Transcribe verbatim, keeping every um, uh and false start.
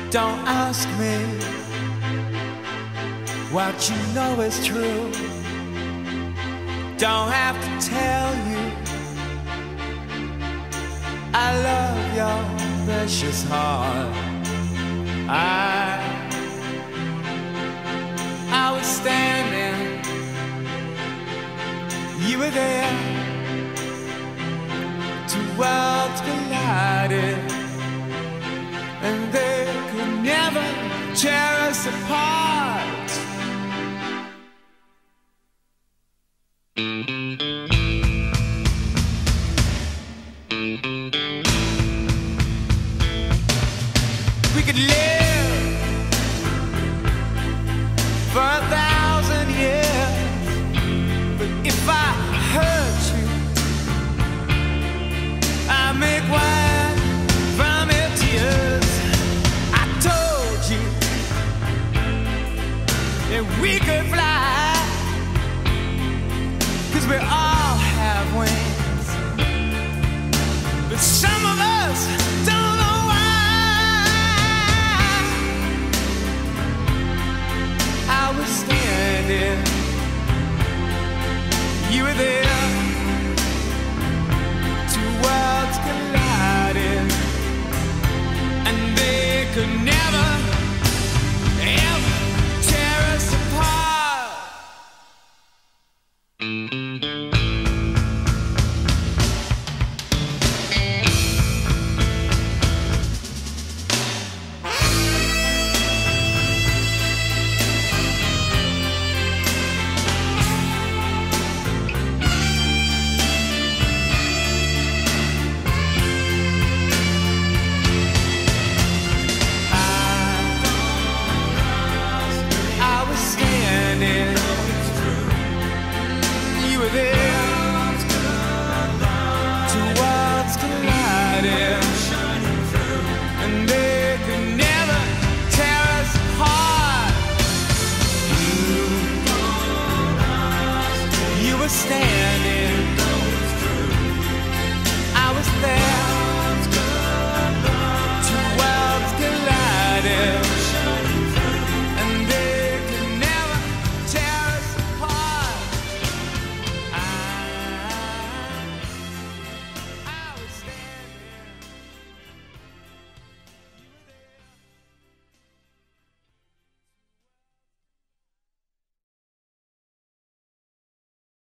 Don't ask me what you know is true. Don't have to tell you I love your precious heart. I, I was standing, you were there. Two worlds collided, and they could never tear us apart. We could live for a thousand years, but if I hurt you, I make wine from your tears. I told you that we could fly, 'cause we all have wings, but some of us don't know why. I was standing, you were there. Two worlds collided, and they could never